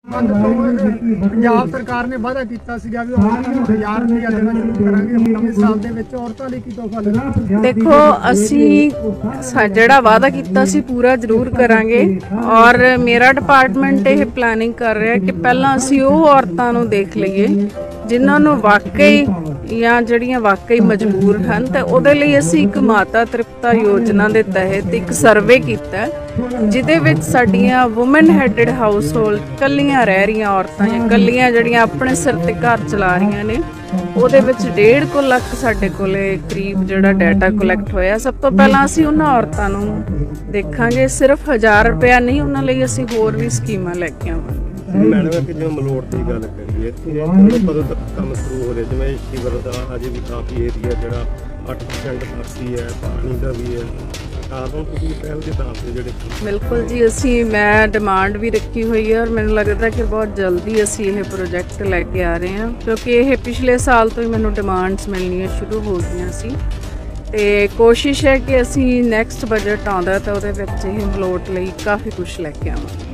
पंजाब सरकार ने वादा किया सीगा भी औरतां ਨੂੰ 1000 रुपया देना शुरू करांगे नਵੇਂ साल ਦੇ ਵਿੱਚ ਔਰਤਾਂ ਲਈ ਕੀ ਤੋਹਫਾ ਦੇਣਾ। देखो ਅਸੀਂ ਜਿਹੜਾ ਵਾਦਾ ਕੀਤਾ ਸੀ ਪੂਰਾ ਜ਼ਰੂਰ ਕਰਾਂਗੇ ਔਰ ਮੇਰਾ ਡਿਪਾਰਟਮੈਂਟ ਇਹ ਪਲਾਨਿੰਗ ਕਰ ਰਿਹਾ ਕਿ ਪਹਿਲਾਂ ਅਸੀਂ ਉਹ ਔਰਤਾਂ ਨੂੰ ਦੇਖ ਲਈਏ ਜਿਨ੍ਹਾਂ ਨੂੰ ਵਾਕਈ ਜਾਂ ਜਿਹੜੀਆਂ ਵਾਕਈ ਮਜਬੂਰ ਹਨ ਤੇ ਉਹਦੇ ਲਈ ਅਸੀਂ ਇੱਕ ਮਾਤਾ ਤ੍ਰਿਪਤਾ ਯੋਜਨਾ ਦੇ ਤਹਿਤ ਇੱਕ ਸਰਵੇ ਕੀਤਾ ਜਿਹਦੇ ਵਿੱਚ ਸਾਡੀਆਂ ਔਮਨ ਹੈਡਡ ਹਾਊਸ ਹੋਲਡ ਕੱਲੀਆਂ ਰਹਿ ਰਹੀਆਂ ਔਰਤਾਂ ਜਾਂ ਕੱਲੀਆਂ ਜਿਹੜੀਆਂ ਆਪਣੇ ਸਿਰ ਤੇ ਘਰ ਚਲਾ ਰਹੀਆਂ ਨੇ ਉਹਦੇ ਵਿੱਚ 1.5 ਲੱਖ ਸਾਡੇ ਕੋਲੇ ਕਰੀਬ ਜਿਹੜਾ ਡਾਟਾ ਕਲੈਕਟ ਹੋਇਆ। ਸਭ ਤੋਂ ਪਹਿਲਾਂ ਅਸੀਂ ਉਹਨਾਂ ਔਰਤਾਂ ਨੂੰ ਦੇਖਾਂਗੇ, ਸਿਰਫ 1000 ਰੁਪਇਆ ਨਹੀਂ, ਉਹਨਾਂ ਲਈ ਅਸੀਂ ਹੋਰ ਵੀ ਸਕੀਮਾਂ ਲੈ ਕੇ ਆਵਾਂਗੇ। मैडम कि जो मलोट की गल करिए कदों तक काम शुरू हो रहा जिवें शिवर का अजे भी काफ़ी एरिया जो 8% बाकी है पानी का भी है पहल के हिसाब से जोड़े बिल्कुल जी असी मैं डिमांड भी रखी हुई है और मैंने लगता कि बहुत जल्दी असी ये प्रोजेक्ट लैके आ रहे हैं क्योंकि ये पिछले साल तो ही मैंने डिमांड्स मिलनियाँ शुरू हो गई सी ते कोशिश है कि असी नैक्सट बजट आउंदा तो उहदे विच ये मलोट लई काफ़ी कुछ लैके आवांगे।